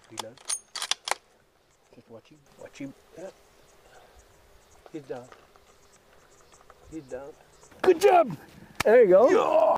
Reload. Just watch him. Watch him. Yep. He's down. He's down. Good job. There you go. Yeah.